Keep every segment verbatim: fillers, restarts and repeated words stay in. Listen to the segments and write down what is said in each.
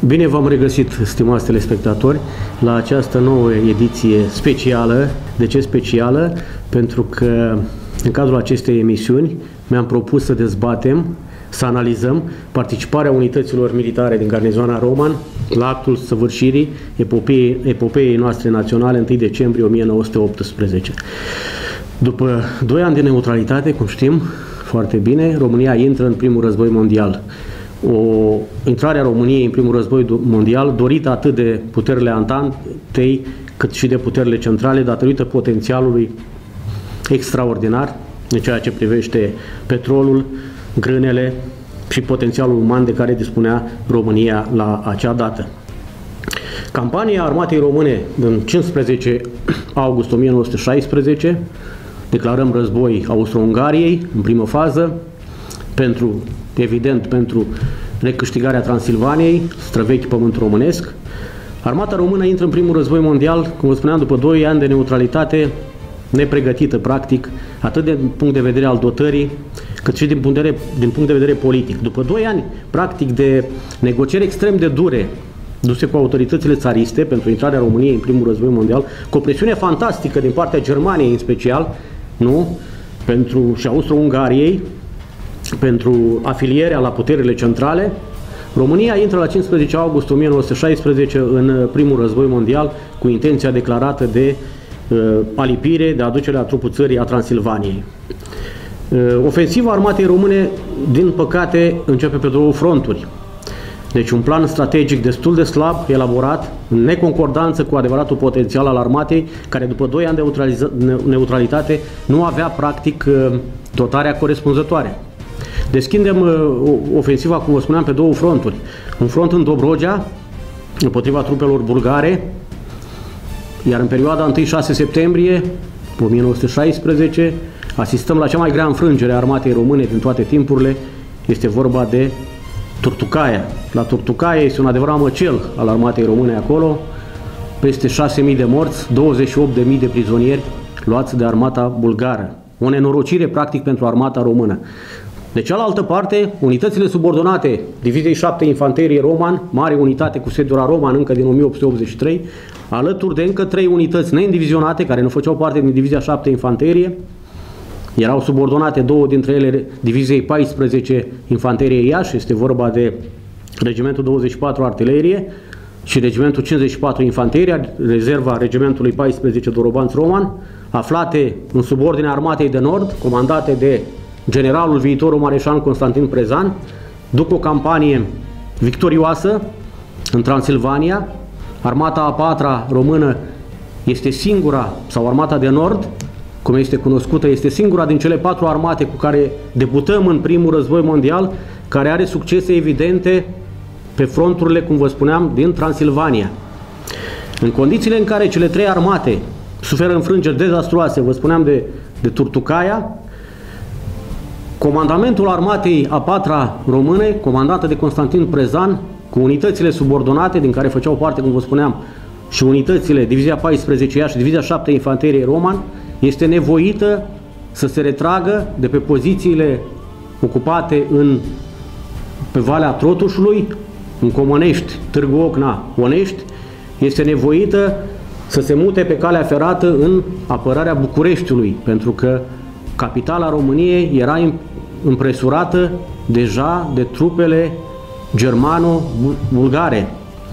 Bine v-am regăsit, stimați telespectatori, la această nouă ediție specială. De ce specială? Pentru că în cadrul acestei emisiuni mi-am propus să dezbatem, să analizăm participarea unităților militare din garnizoana Roman la actul săvârșirii epopeei, epopeei noastre naționale întâi decembrie o mie nouă sute optsprezece. După doi ani de neutralitate, cum știm foarte bine, România intră în primul război mondial. O intrare a României în primul război mondial dorită atât de puterile Antantei cât și de puterile centrale datorită potențialului extraordinar în ceea ce privește petrolul, grânele și potențialul uman de care dispunea România la acea dată. Campania Armatei Române din cincisprezece august o mie nouă sute șaisprezece, declarăm război Austro-Ungariei în primă fază, pentru, evident pentru recâștigarea Transilvaniei, străvechi pământ românesc. Armata română intră în primul război mondial, cum vă spuneam, după doi ani de neutralitate, nepregătită, practic, atât din punct de vedere al dotării, cât și din punct de vedere, din punct de vedere politic. După doi ani, practic, de negocieri extrem de dure duse cu autoritățile țariste pentru intrarea României în primul război mondial, cu o presiune fantastică din partea Germaniei în special, nu? Pentru, și Austro-Ungariei, pentru afilierea la puterile centrale, România intră la cincisprezece august o mie nouă sute șaisprezece în primul război mondial cu intenția declarată de uh, alipire, de aducere a trupul țării a Transilvaniei. Uh, ofensiva armatei române, din păcate, începe pe două fronturi. Deci un plan strategic destul de slab, elaborat, în neconcordanță cu adevăratul potențial al armatei, care după doi ani de neutralitate nu avea practic dotarea corespunzătoare. Deschidem ofensiva, cum vă spuneam, pe două fronturi. Un front în Dobrogea, împotriva trupelor bulgare, iar în perioada întâi șase septembrie o mie nouă sute șaisprezece asistăm la cea mai grea înfrângere a armatei române din toate timpurile. Este vorba de Turtucaia. La Turtucaia este un adevărat măcel al armatei române acolo, peste șase mii de morți, douăzeci și opt de mii de prizonieri luați de armata bulgară. O nenorocire practic pentru armata română. De cealaltă parte, unitățile subordonate Diviziei șapte Infanterie Roman, mare unitate cu sediul la Roman încă din o mie opt sute optzeci și trei, alături de încă trei unități neîndivizionate care nu făceau parte din Divizia șapte Infanterie. Erau subordonate două dintre ele Diviziei paisprezece Infanterie Iași, este vorba de Regimentul douăzeci și patru Artilerie și Regimentul cincizeci și patru Infanterie, rezerva Regimentului paisprezece Dorobanți Roman, aflate în subordinea Armatei de Nord, comandate de generalul viitorul mareșal Constantin Prezan, duc o campanie victorioasă în Transilvania. Armata a patra română este singura, sau Armata de Nord, cum este cunoscută, este singura din cele patru armate cu care debutăm în primul război mondial, care are succese evidente pe fronturile, cum vă spuneam, din Transilvania. În condițiile în care cele trei armate suferă înfrângeri dezastruoase, vă spuneam de, de Turtucaia, comandamentul armatei a patra române, comandată de Constantin Prezan, cu unitățile subordonate, din care făceau parte, cum vă spuneam, și unitățile Divizia paisprezece Iași și Divizia șapte Infanterie Roman, este nevoită să se retragă de pe pozițiile ocupate în, pe Valea Trotușului, în Comănești, Târgu Ocna, Onești, este nevoită să se mute pe calea ferată în apărarea Bucureștiului, pentru că capitala României era împresurată deja de trupele germano-bulgare.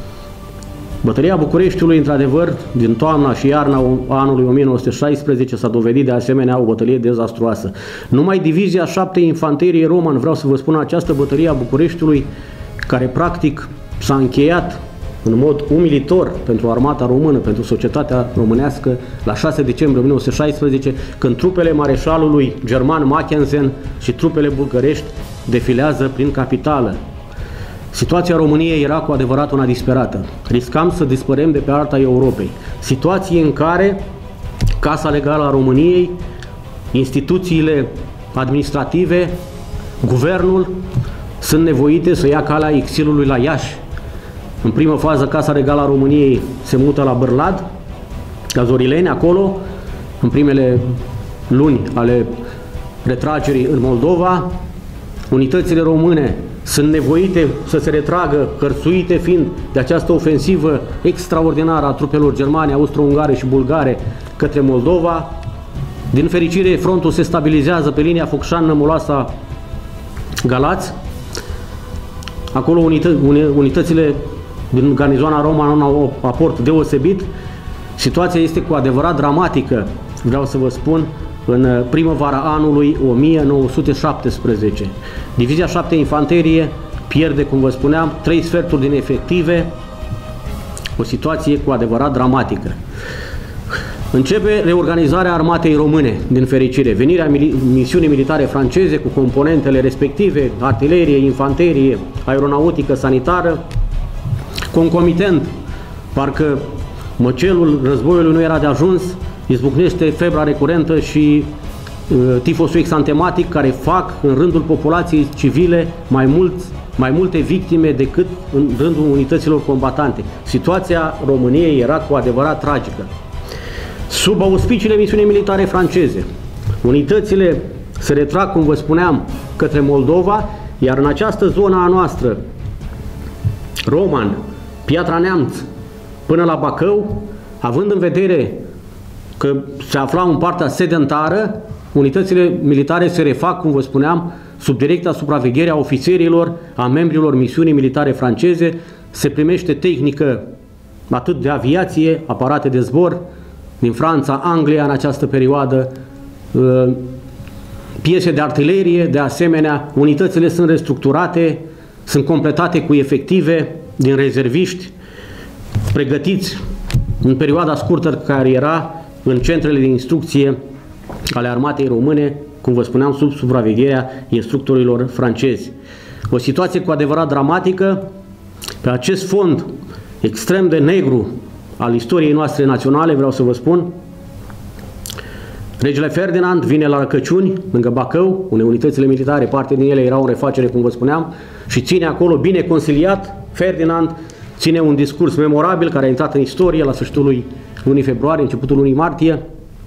Bătălia Bucureștiului, într-adevăr, din toamna și iarna anului o mie nouă sute șaisprezece s-a dovedit de asemenea o bătălie dezastruoasă. Numai Divizia șapte Infanterie Roman, vreau să vă spun, această bătălie a Bucureștiului, care practic s-a încheiat în mod umilitor pentru armata română, pentru societatea românească, la șase decembrie o mie nouă sute șaisprezece, când trupele mareșalului german Mackensen și trupele bulgărești defilează prin capitală. Situația României era cu adevărat una disperată. Riscam să dispărem de pe harta Europei. Situație în care Casa Legală a României, instituțiile administrative, guvernul sunt nevoite să ia calea exilului la Iași. În primă fază, Casa Regală a României se mută la Bârlad, la Zorileni, acolo, în primele luni ale retragerii în Moldova. Unitățile române sunt nevoite să se retragă, hărțuite fiind de această ofensivă extraordinară a trupelor germane, austro-ungare și bulgare către Moldova. Din fericire, frontul se stabilizează pe linia Focșani-Nămoloasa-Galați. Acolo unită, unitățile din garnizoana Roman au un aport deosebit. Situația este cu adevărat dramatică, vreau să vă spun, în primăvara anului o mie nouă sute șaptesprezece. Divizia șapte Infanterie pierde, cum vă spuneam, trei sferturi din efective, o situație cu adevărat dramatică. Începe reorganizarea armatei române, din fericire. Venirea mili misiunii militare franceze cu componentele respective, artilerie, infanterie, aeronautică, sanitară. Concomitent, parcă măcelul războiului nu era de ajuns, izbucnește febra recurentă și uh, tifosul exantematic, care fac în rândul populației civile mai, mult, mai multe victime decât în rândul unităților combatante. Situația României era cu adevărat tragică. Sub auspiciile misiunii militare franceze, unitățile se retrag, cum vă spuneam, către Moldova, iar în această zonă a noastră, Roman, Piatra Neamț, până la Bacău, având în vedere că se afla în partea sedentară, unitățile militare se refac, cum vă spuneam, sub directa supraveghere a ofițerilor, a membrilor misiunii militare franceze, se primește tehnică atât de aviație, aparate de zbor, din Franța, Anglia în această perioadă, piese de artilerie, de asemenea, unitățile sunt restructurate, sunt completate cu efective din rezerviști, pregătiți în perioada scurtă care era în centrele de instrucție ale armatei române, cum vă spuneam, sub supravegherea instructorilor francezi. O situație cu adevărat dramatică. Pe acest fond extrem de negru al istoriei noastre naționale, vreau să vă spun, regele Ferdinand vine la Răcăciuni, lângă Bacău, unde unitățile militare, parte din ele erau în refacere, cum vă spuneam, și ține acolo, bine consiliat, Ferdinand ține un discurs memorabil care a intrat în istorie la sfârșitul lunii februarie, începutul lunii martie,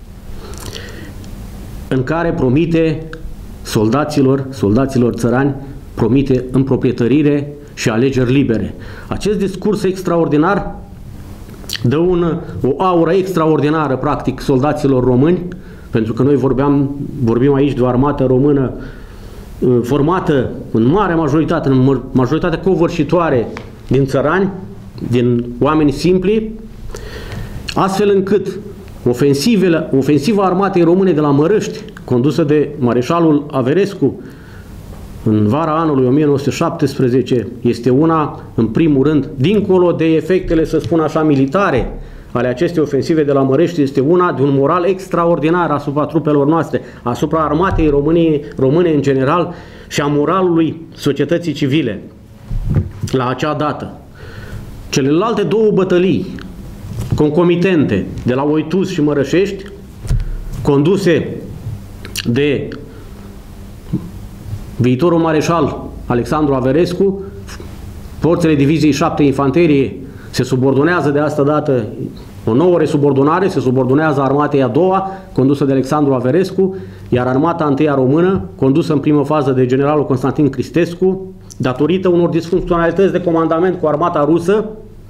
în care promite soldaților, soldaților țărani, promite împroprietărire și alegeri libere. Acest discurs extraordinar dă un, o aură extraordinară, practic, soldaților români, pentru că noi vorbeam, vorbim aici de o armată română formată în mare majoritate, în majoritatea covârșitoare din țărani, din oameni simpli, astfel încât ofensiva armatei române de la Mărăști, condusă de mareșalul Averescu în vara anului o mie nouă sute șaptesprezece, este una, în primul rând, dincolo de efectele, să spun așa, militare ale acestei ofensive de la Mărești, este una de un moral extraordinar asupra trupelor noastre, asupra armatei României, române în general și a moralului societății civile la acea dată. Celelalte două bătălii concomitente de la Oituz și Mărășești, conduse de viitorul mareșal Alexandru Averescu, forțele diviziei șapte Infanterie se subordonează de asta dată, o nouă resubordonare, se subordonează armatei a doua, condusă de Alexandru Averescu, iar armata întâia română, condusă în primă fază de generalul Constantin Cristescu, datorită unor disfuncționalități de comandament cu armata rusă,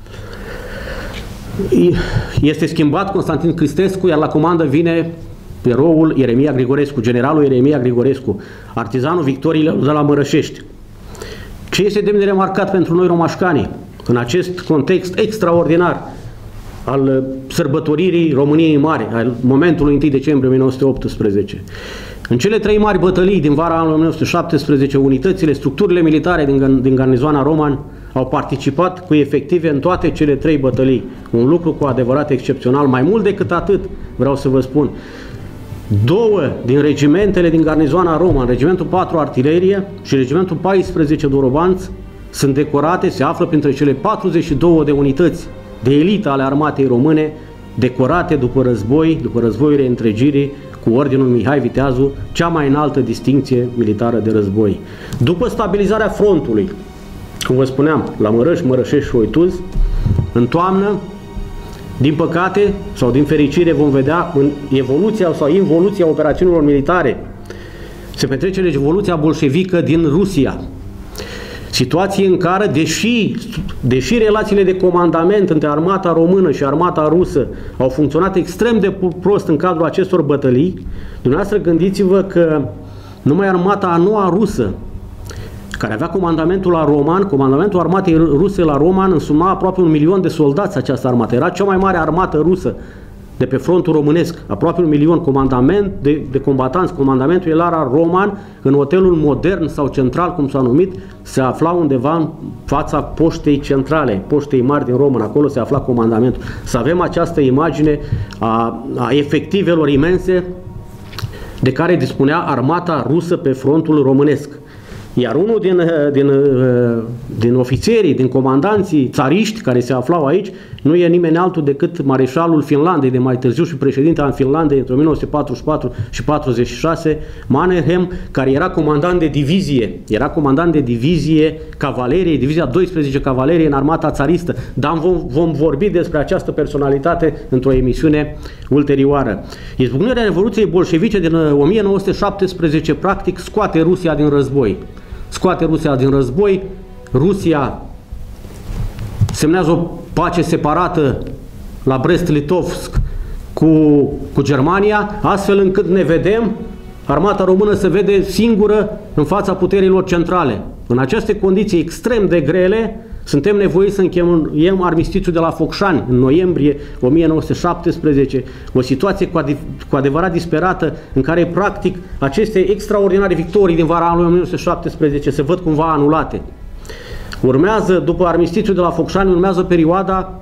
este schimbat Constantin Cristescu, iar la comandă vine eroul Ieremia Grigorescu, generalul Ieremia Grigorescu, artizanul victoriilor de la Mărășești. Ce este demn de remarcat pentru noi romașcanii în acest context extraordinar al sărbătoririi României Mari, al momentului întâi decembrie o mie nouă sute optsprezece. În cele trei mari bătălii din vara anului o mie nouă sute șaptesprezece, unitățile, structurile militare din, din garnizoana Roman au participat cu efective în toate cele trei bătălii. Un lucru cu adevărat excepțional. Mai mult decât atât, vreau să vă spun, două din regimentele din garnizoana Roman, regimentul patru Artilerie și regimentul paisprezece Dorobanți, sunt decorate, se află printre cele patruzeci și două de unități de elită ale armatei române, decorate după război, după războiul reîntregirii, cu ordinul Mihai Viteazu, cea mai înaltă distincție militară de război. După stabilizarea frontului, cum vă spuneam, la Mărăști, Mărășești și Oituz, în toamnă, din păcate sau din fericire, vom vedea în evoluția sau involuția operațiunilor militare. Se petrece revoluția bolșevică din Rusia. Situație în care, deși, deși relațiile de comandament între armata română și armata rusă au funcționat extrem de prost în cadrul acestor bătălii, dumneavoastră gândiți-vă că numai armata a noua rusă, care avea comandamentul la Roman, comandamentul armatei ruse la Roman însuma aproape un milion de soldați această armată. Era cea mai mare armată rusă de pe frontul românesc, aproape un milion comandament de, de combatanți. Comandamentul era la Roman, în hotelul modern sau central, cum s-a numit, se afla undeva în fața poștei centrale, poștei mari din Roman, acolo se afla comandamentul. Să avem această imagine a, a efectivelor imense de care dispunea armata rusă pe frontul românesc. Iar unul din, din, din ofițerii, din comandanții țariști care se aflau aici, nu e nimeni altul decât mareșalul Finlandei de mai târziu și președinte al Finlandei între o mie nouă sute patruzeci și patru și patruzeci și șase, Mannerheim, care era comandant de divizie, era comandant de divizie cavalerie, divizia doisprezece cavalerie în armata țaristă, dar vom, vom vorbi despre această personalitate într-o emisiune ulterioară. Izbucnirea Revoluției bolșevice din o mie nouă sute șaptesprezece practic scoate Rusia din război. Scoate Rusia din război, Rusia semnează o pace separată la Brest-Litovsk cu, cu Germania, astfel încât ne vedem, armata română se vede singură în fața puterilor centrale. În aceste condiții extrem de grele, suntem nevoiți să încheiem armistițiul de la Focșani în noiembrie o mie nouă sute șaptesprezece, o situație cu, adev cu adevărat disperată, în care practic aceste extraordinare victorii din vara anului o mie nouă sute șaptesprezece se văd cumva anulate. Urmează, după armistițiul de la Focșani, urmează perioada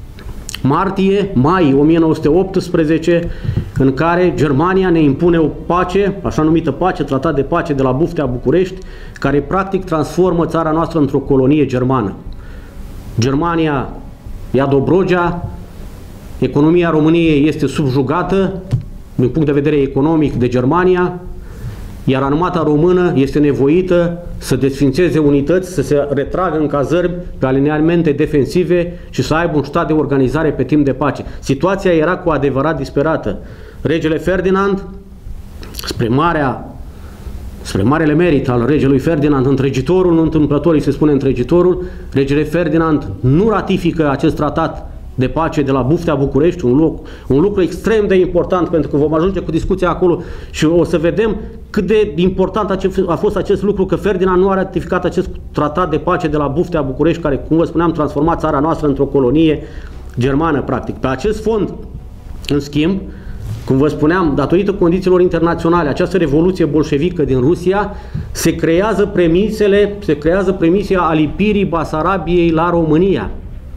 martie-mai o mie nouă sute optsprezece, în care Germania ne impune o pace, așa numită pace, tratat de pace de la Buftea București, care practic transformă țara noastră într-o colonie germană. Germania ia Dobrogea, economia României este subjugată din punct de vedere economic de Germania, iar armata română este nevoită să desfințeze unități, să se retragă în cazărmi pe alineamente defensive și să aibă un stat de organizare pe timp de pace. Situația era cu adevărat disperată. Regele Ferdinand, spre marea spre marele merit al regelui Ferdinand, întregitorul, nu întâmplător îi se spune întregitorul, regele Ferdinand nu ratifică acest tratat de pace de la Buftea București, un lucru, un lucru extrem de important, pentru că vom ajunge cu discuția acolo și o să vedem cât de important a fost acest lucru, că Ferdinand nu a ratificat acest tratat de pace de la Buftea București, care, cum vă spuneam, transforma țara noastră într-o colonie germană, practic. Pe acest fond, în schimb, cum vă spuneam, datorită condițiilor internaționale, această revoluție bolșevică din Rusia, se creează premisele, se creează premisia alipirii Basarabiei la România.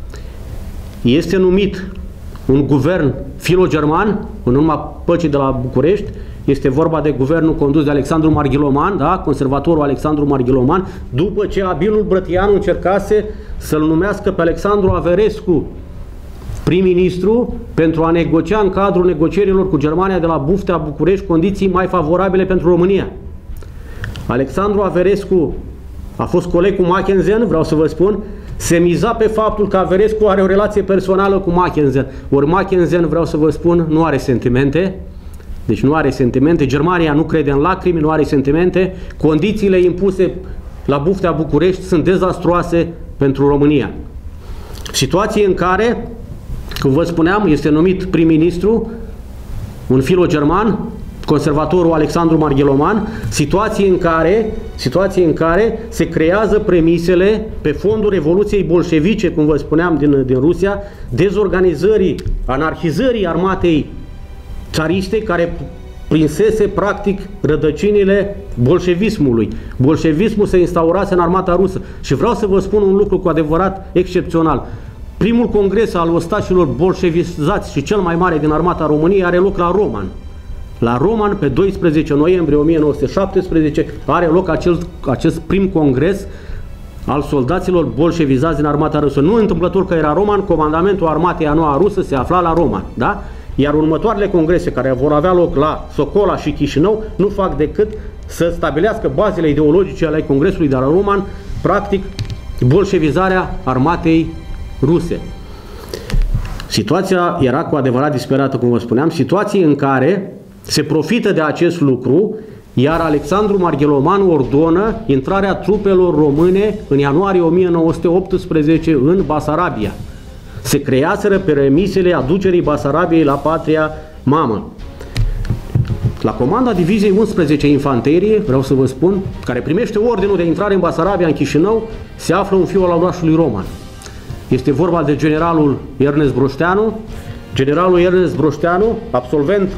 Este numit un guvern filo-german, în urma păcii de la București, este vorba de guvernul condus de Alexandru Marghiloman, da? Conservatorul Alexandru Marghiloman, după ce abilul Brătianu încercase să-l numească pe Alexandru Averescu prim-ministru pentru a negocia în cadrul negocierilor cu Germania de la Buftea București condiții mai favorabile pentru România. Alexandru Averescu a fost coleg cu Mackensen, vreau să vă spun, se miza pe faptul că Averescu are o relație personală cu Mackensen. Ori Mackensen, vreau să vă spun, nu are sentimente. Deci nu are sentimente. Germania nu crede în lacrimi, nu are sentimente. Condițiile impuse la Buftea București sunt dezastruoase pentru România. Situație în care, cum vă spuneam, este numit prim-ministru un filo-german, conservatorul Alexandru Marghiloman, situație în care, situație în care se creează premisele pe fondul Revoluției bolșevice, cum vă spuneam, din, din Rusia, dezorganizării, anarhizării armatei țariste, care prinsese practic rădăcinile bolșevismului. Bolșevismul se instaurase în armata rusă. Și vreau să vă spun un lucru cu adevărat excepțional. Primul congres al ostașilor bolșevizați și cel mai mare din armata României are loc la Roman. La Roman, pe doisprezece noiembrie o mie nouă sute șaptesprezece, are loc acel, acest prim congres al soldaților bolșevizați din armata rusă. Nu întâmplător că era Roman, comandamentul armatei a noua rusă se afla la Roman, da? Iar următoarele congrese care vor avea loc la Socola și Chișinău nu fac decât să stabilească bazele ideologice ale congresului de la Roman, practic bolșevizarea armatei ruse. Situația era cu adevărat disperată, cum vă spuneam, situație în care se profită de acest lucru iar Alexandru Marghelomanu ordonă intrarea trupelor române în ianuarie o mie nouă sute optsprezece în Basarabia. Se creaseră premisele aducerii Basarabiei la patria mamă. La comanda Diviziei unsprezece Infanterie, vreau să vă spun, care primește ordinul de intrare în Basarabia, în Chișinău, se află un fiu al orașului Roman. Este vorba de generalul Ernest Broșteanu. Generalul Ernest Broșteanu, absolvent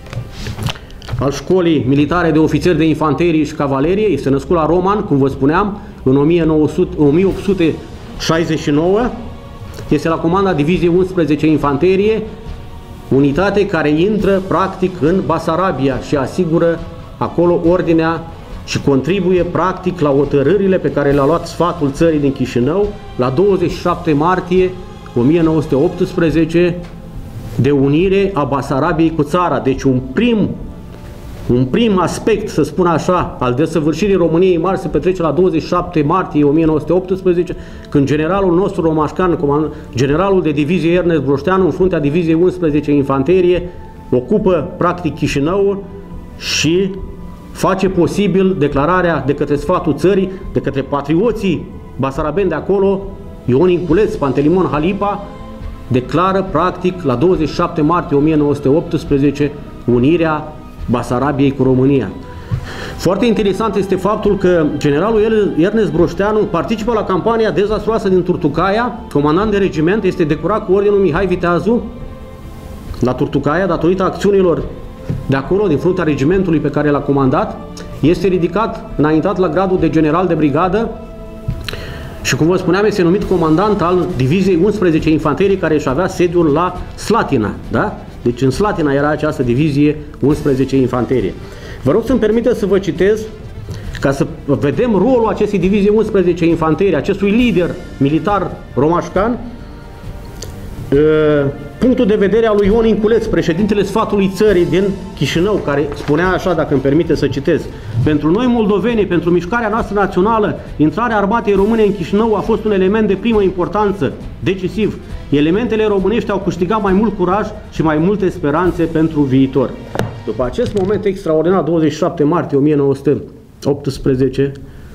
al școlii militare de ofițeri de infanterie și cavalerie, este născut la Roman, cum vă spuneam, în o mie opt sute șaizeci și nouă. Este la comanda Diviziei unsprezece Infanterie, unitate care intră practic în Basarabia și asigură acolo ordinea și contribuie practic la hotărârile pe care le-a luat sfatul țării din Chișinău la douăzeci și șapte martie o mie nouă sute optsprezece de unire a Basarabiei cu țara. Deci un prim, un prim aspect, să spun așa, al desăvârșirii României mari se petrece la douăzeci și șapte martie o mie nouă sute optsprezece, când generalul nostru romașcan, generalul de divizie Ernest Broșteanu, în fruntea Diviziei unsprezece Infanterie, ocupă practic Chișinăul și face posibil declararea de către sfatul țării, de către patrioții basarabeni de acolo, Ion Inculeț, Pantelimon Halipa, declară practic la douăzeci și șapte martie o mie nouă sute optsprezece unirea Basarabiei cu România. Foarte interesant este faptul că generalul Ernest Broșteanu participă la campania dezastruoasă din Turtucaia, comandant de regiment, este decorat cu ordinul Mihai Viteazu la Turtucaia datorită acțiunilor de acolo, din fruntea regimentului pe care l-a comandat. Este ridicat, înaintat la gradul de general de brigadă și, cum vă spuneam, este numit comandant al Diviziei unsprezece Infanterie, care își avea sediul la Slatina. Da? Deci în Slatina era această Divizie unsprezece Infanterie. Vă rog să-mi permiteți să vă citez, ca să vedem rolul acestei Divizii unsprezece Infanterie, acestui lider militar romașcan, punctul de vedere al lui Ion Inculeț, președintele sfatului țării din Chișinău, care spunea așa, dacă îmi permite să citez: pentru noi moldoveni, pentru mișcarea noastră națională, intrarea armatei române în Chișinău a fost un element de primă importanță, decisiv. Elementele românești au câștigat mai mult curaj și mai multe speranțe pentru viitor. După acest moment extraordinar, douăzeci și șapte martie o mie nouă sute optsprezece,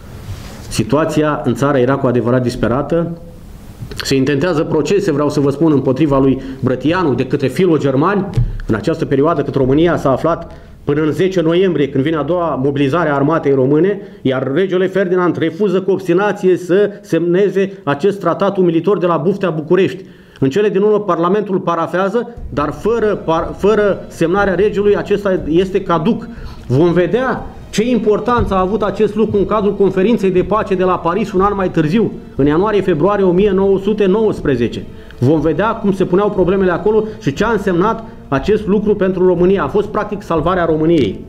situația în țară era cu adevărat disperată. Se intentează procese, vreau să vă spun, împotriva lui Brătianu de către filo-germani. În această perioadă, cât România s-a aflat până în zece noiembrie, când vine a doua mobilizare a armatei române, iar regele Ferdinand refuză cu obstinație să semneze acest tratat umilitor de la Buftea București. În cele din urmă, Parlamentul parafează, dar fără, par, fără semnarea regelui, acesta este caduc. Vom vedea ce importanță a avut acest lucru în cadrul conferinței de pace de la Paris un an mai târziu, în ianuarie-februarie o mie nouă sute nouăsprezece. Vom vedea cum se puneau problemele acolo și ce a însemnat acest lucru pentru România. A fost practic salvarea României.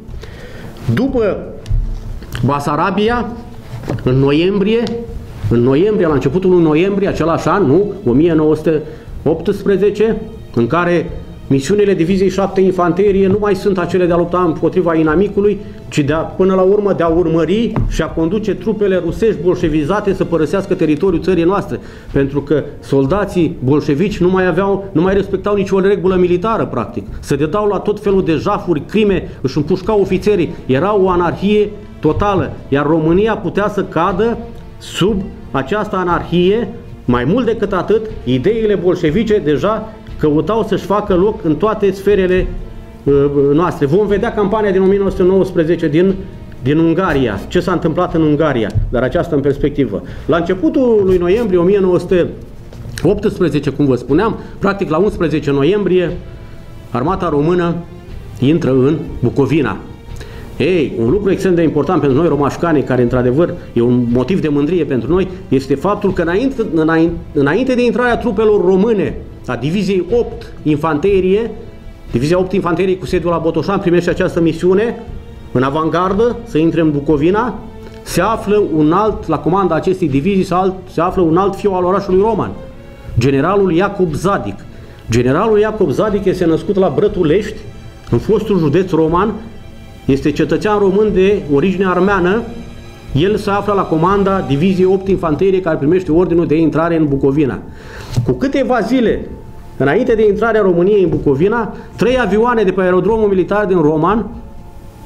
După Basarabia, în noiembrie, în noiembrie, la începutul lui noiembrie, același an, nu, o mie nouă sute optsprezece, în care misiunile Diviziei șapte Infanterie nu mai sunt acele de a lupta împotriva inamicului, ci de a, până la urmă de a urmări și a conduce trupele rusești bolșevizate să părăsească teritoriul țării noastre. Pentru că soldații bolșevici nu mai aveau, nu mai respectau nicio regulă militară, practic. Se dedau la tot felul de jafuri, crime, își împușcau ofițerii. Era o anarhie totală, iar România putea să cadă sub această anarhie. Mai mult decât atât, ideile bolșevice deja căutau să-și facă loc în toate sferele uh, noastre. Vom vedea campania din o mie nouă sute nouăsprezece din, din Ungaria, ce s-a întâmplat în Ungaria, dar aceasta în perspectivă. La începutul lui noiembrie o mie nouă sute optsprezece, cum vă spuneam, practic la unsprezece noiembrie, armata română intră în Bucovina. Ei, un lucru extrem de important pentru noi romașcanii, care într-adevăr e un motiv de mândrie pentru noi, este faptul că înainte, înainte, înainte de intrarea trupelor române a Diviziei opt Infanterie, Divizia opt Infanterie cu sediul la Botoșan primește această misiune în avangardă să intre în Bucovina, se află un alt, la comanda acestei divizii se, alt, se află un alt fiu al orașului Roman, generalul Iacob Zadic. Generalul Iacob Zadic este născut la Brătulești, în fostul județ Roman, este cetățean român de origine armeană. El se află la comanda Diviziei opt Infanterie, care primește ordinul de intrare în Bucovina. Cu câteva zile înainte de intrarea României în Bucovina, trei avioane de pe aerodromul militar din Roman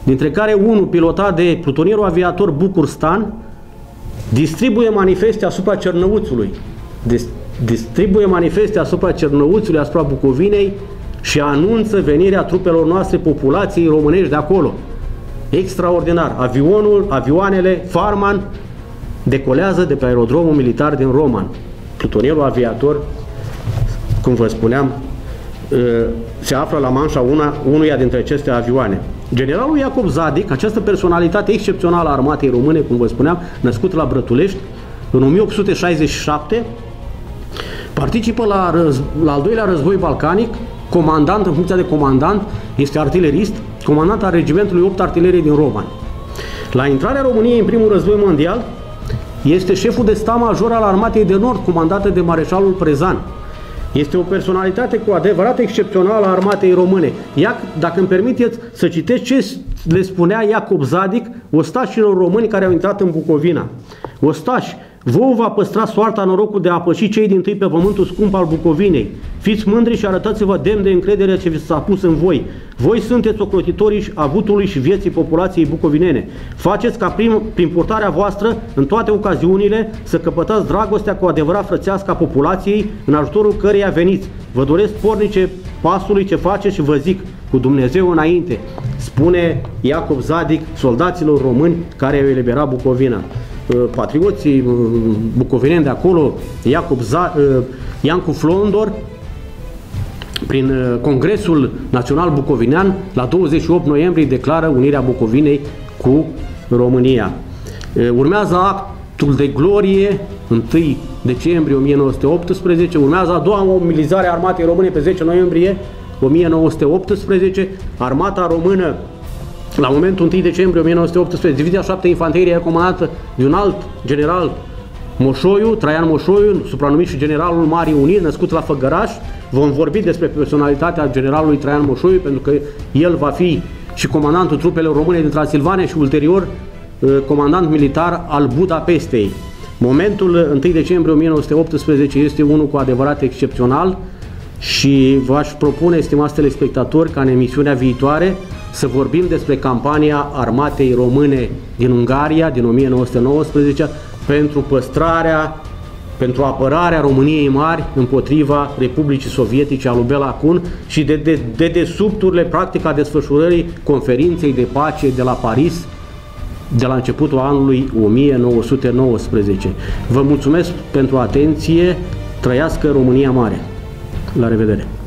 dintre care unul pilotat de plutonierul aviator Bucurstan, distribuie manifeste asupra Cernăuțului, distribuie manifeste asupra Cernăuțului, asupra Bucovinei și anunță venirea trupelor noastre, populației românești de acolo. Extraordinar. Avionul, avioanele Farman decolează de pe aerodromul militar din Roman. Plutonierul aviator, cum vă spuneam, se află la manșa una, unuia dintre aceste avioane. Generalul Iacob Zadic, această personalitate excepțională a armatei române, cum vă spuneam, născut la Brătulești în o mie opt sute șaizeci și șapte, participă la, răz, la al doilea război balcanic, comandant, în funcția de comandant, este artilerist, comandant al regimentului opt artilerie din Roman. La intrarea României în primul război mondial, este șeful de stat major al Armatei de Nord, comandată de mareșalul Prezan. Este o personalitate cu adevărat excepțională a armatei române. Ia, dacă îmi permiteți să citesc ce le spunea Iacob Zadic ostașilor români care au intrat în Bucovina. Ostași, vouă va păstra soarta norocul de a păși cei dintâi pe pământul scump al Bucovinei. Fiți mândri și arătați-vă demn de încredere ce vi s-a pus în voi. Voi sunteți ocrotitorii avutului și vieții populației bucovinene. Faceți ca prin, prin purtarea voastră, în toate ocaziunile, să căpătați dragostea cu adevărat frățească a populației, în ajutorul căreia veniți. Vă doresc pornice pasului ce faceți și vă zic, cu Dumnezeu înainte, spune Iacob Zadic soldaților români care au eliberat Bucovina. Patrioții bucovineni de acolo, Iacob Za, Iancu Flondor, prin Congresul Național Bucovinean, la douăzeci și opt noiembrie declară unirea Bucovinei cu România. Urmează actul de glorie, întâi decembrie o mie nouă sute optsprezece, urmează a doua mobilizare a armatei române pe zece noiembrie o mie nouă sute optsprezece, armata română la momentul întâi decembrie o mie nouă sute optsprezece, Divizia șapte Infanterie comandată de un alt general Moșoiu, Traian Moșoiu, supranumit și generalul Marii Uniri, născut la Făgăraș. Vom vorbi despre personalitatea generalului Traian Moșoiu, pentru că el va fi și comandantul trupelor române din Transilvania și ulterior comandant militar al Budapestei. Momentul întâi decembrie o mie nouă sute optsprezece este unul cu adevărat excepțional și v-aș propune, stimați telespectatori, ca în emisiunea viitoare să vorbim despre campania armatei române din Ungaria din o mie nouă sute nouăsprezece pentru păstrarea, pentru apărarea României Mari împotriva Republicii Sovietice a lui Bela Kun și de, de, de desubturile practic a desfășurării conferinței de pace de la Paris de la începutul anului o mie nouă sute nouăsprezece. Vă mulțumesc pentru atenție, trăiască România Mare! La revedere!